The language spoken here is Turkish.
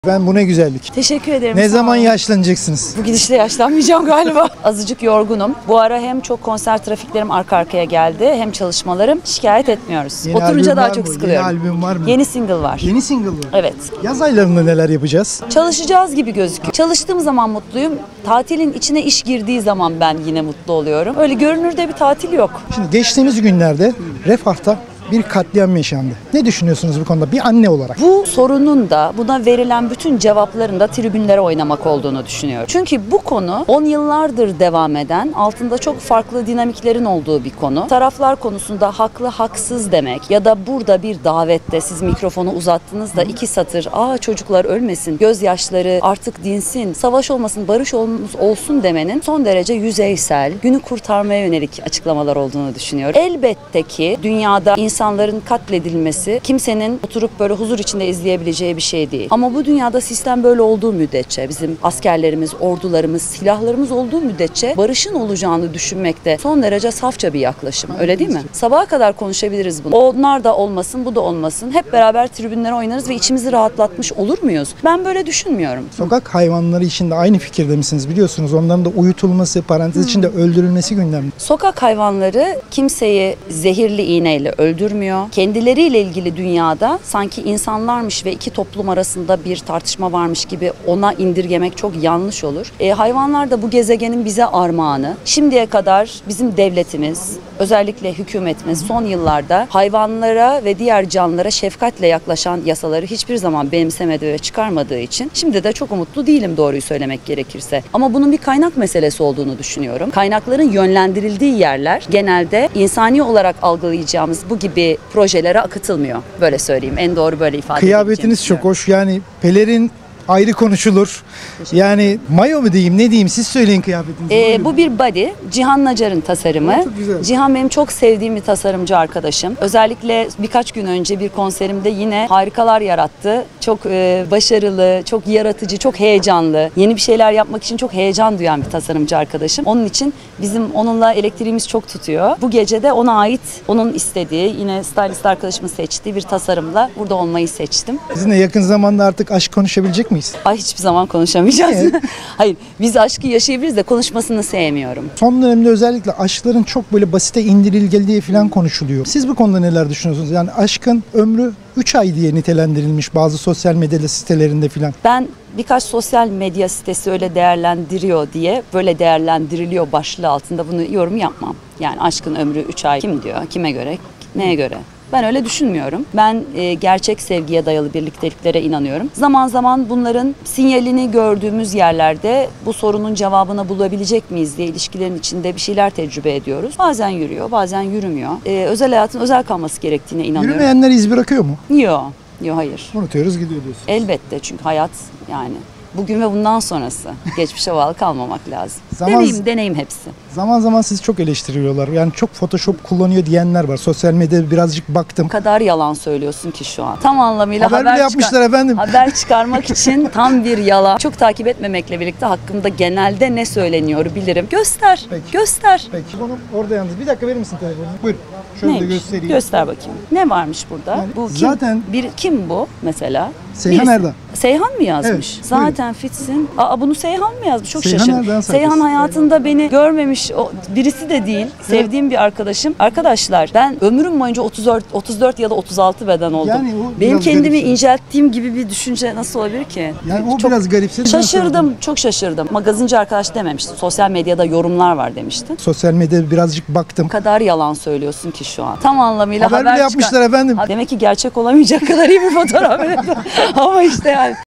Ben bu ne güzellik. Teşekkür ederim. Ne zaman yaşlanacaksınız? Bu gidişle yaşlanmayacağım galiba. Azıcık yorgunum. Bu ara hem çok konser trafiklerim arka arkaya geldi hem çalışmalarım. Şikayet etmiyoruz. Yeni Oturunca albüm daha var çok mı? sıkılıyorum. Yeni albüm var mı? Yeni single var. Yeni single var. Evet. Yaz aylarında neler yapacağız? Çalışacağız gibi gözüküyor. Çalıştığım zaman mutluyum. Tatilin içine iş girdiği zaman ben yine mutlu oluyorum. Öyle görünürde bir tatil yok. Şimdi geçtiğimiz günlerde Refah'ta bir katliam yaşandı. Ne düşünüyorsunuz bu konuda bir anne olarak? Bu sorunun da buna verilen bütün cevapların da tribünlere oynamak olduğunu düşünüyorum. Çünkü bu konu 10 yıllardır devam eden, altında çok farklı dinamiklerin olduğu bir konu. Taraflar konusunda haklı haksız demek ya da burada bir davette siz mikrofonu uzattınız da 2 satır çocuklar ölmesin, gözyaşları artık dinsin, savaş olmasın, barış olsun demenin son derece yüzeysel, günü kurtarmaya yönelik açıklamalar olduğunu düşünüyorum. Elbette ki dünyada İnsanların katledilmesi kimsenin oturup böyle huzur içinde izleyebileceği bir şey değil. Ama bu dünyada sistem böyle olduğu müddetçe, bizim askerlerimiz, ordularımız, silahlarımız olduğu müddetçe barışın olacağını düşünmek de son derece safça bir yaklaşım. Öyle değil mi? Sabaha kadar konuşabiliriz bunu. Onlar da olmasın, bu da olmasın. Hep beraber tribünlere oynarız ve içimizi rahatlatmış olur muyuz? Ben böyle düşünmüyorum. Sokak hayvanları için de aynı fikirde misiniz? Biliyorsunuz onların da uyutulması, parantez içinde öldürülmesi gündemde. Sokak hayvanları kimseyi zehirli iğneyle öldürmüyor. Kendileriyle ilgili dünyada sanki insanlarmış ve iki toplum arasında bir tartışma varmış gibi ona indirgemek çok yanlış olur. Hayvanlar da bu gezegenin bize armağanı. Şimdiye kadar bizim devletimiz, özellikle hükümetimiz son yıllarda hayvanlara ve diğer canlılara şefkatle yaklaşan yasaları hiçbir zaman benimsemedi ve çıkarmadığı için şimdi de çok umutlu değilim doğruyu söylemek gerekirse. Ama bunun bir kaynak meselesi olduğunu düşünüyorum. Kaynakların yönlendirildiği yerler genelde insani olarak algılayacağımız bu gibi projelere akıtılmıyor. Böyle söyleyeyim. En doğru böyle ifade edeceğim. Kıyafetiniz çok hoş. Yani pelerin ayrı konuşulur. Yani mayo mu diyeyim ne diyeyim siz söyleyin kıyafetinizi. Bu bir body. Cihan Nacar'ın tasarımı. Çok güzel. Cihan benim çok sevdiğim bir tasarımcı arkadaşım. Özellikle birkaç gün önce bir konserimde yine harikalar yarattı. Çok başarılı, çok yaratıcı, çok heyecanlı. Yeni bir şeyler yapmak için çok heyecan duyan bir tasarımcı arkadaşım. Onun için bizim onunla elektriğimiz çok tutuyor. Bu gece de ona ait, onun istediği, yine stylist arkadaşımın seçtiği bir tasarımla burada olmayı seçtim. Sizinle yakın zamanda artık aşk konuşabilecek miyiz? Hiçbir zaman konuşamayacağız. Hayır, biz aşkı yaşayabiliriz de konuşmasını sevmiyorum. Son dönemde özellikle aşkların çok böyle basite indirildiği falan konuşuluyor. Siz bu konuda neler düşünüyorsunuz? Yani aşkın ömrü 3 ay diye nitelendirilmiş bazı sosyal medya sitelerinde falan. Ben birkaç sosyal medya sitesi öyle değerlendiriyor diye, böyle değerlendiriliyor başlığı altında bunu yorum yapmam. Yani aşkın ömrü 3 ay kim diyor, kime göre, neye göre? Ben öyle düşünmüyorum. Ben gerçek sevgiye dayalı birlikteliklere inanıyorum. Zaman zaman bunların sinyalini gördüğümüz yerlerde bu sorunun cevabını bulabilecek miyiz diye ilişkilerin içinde bir şeyler tecrübe ediyoruz. Bazen yürüyor, bazen yürümüyor. Özel hayatın özel kalması gerektiğine inanıyorum. Yürümeyenler iz bırakıyor mu? Yok, hayır. Unutuyoruz gidiyor diyorsun. Elbette çünkü hayat yani bugün ve bundan sonrası. Geçmişe bağlı kalmamak lazım. Zaman- Deneyim hepsi. Zaman zaman sizi çok eleştiriyorlar. Yani çok Photoshop kullanıyor diyenler var. Sosyal medyada birazcık baktım. O kadar yalan söylüyorsun ki şu an. Tam anlamıyla Haber bile yapmışlar efendim. Haber çıkarmak için tam bir yalan. Çok takip etmemekle birlikte hakkımda genelde ne söyleniyor bilirim. Göster. Peki. Göster. Peki bunu orada yalnız. Bir dakika verir misin telefonunu? Buyurun. Şöyle de Neymiş? göstereyim. Göster bakayım. Ne varmış burada? Yani Bu kim? zaten- Kim bu mesela? Seyhan Birisi. Erdem. Seyhan mı yazmış? Evet, Zaten fitsin. Bunu Seyhan mı yazmış? Çok Seyhan şaşırdım. Erdem Seyhan sayfası. hayatında beni görmemiş birisi de değil. Sevdiğim bir arkadaşım. Arkadaşlar ben ömrüm boyunca 34 ya da 36 beden oldum. Yani o Benim biraz kendimi garip. incelttiğim gibi bir düşünce nasıl olabilir ki? Yani o Çok biraz garipse. şaşırdım, çok şaşırdım. Magazinci arkadaş dememiştin. Sosyal medyada yorumlar var demiştin. Sosyal medyada birazcık baktım. O kadar yalan söylüyorsun ki şu an. Tam anlamıyla Haber bile yapmışlar efendim. Demek ki gerçek olamayacak kadar iyi bir fotoğraf. Ama işte yani.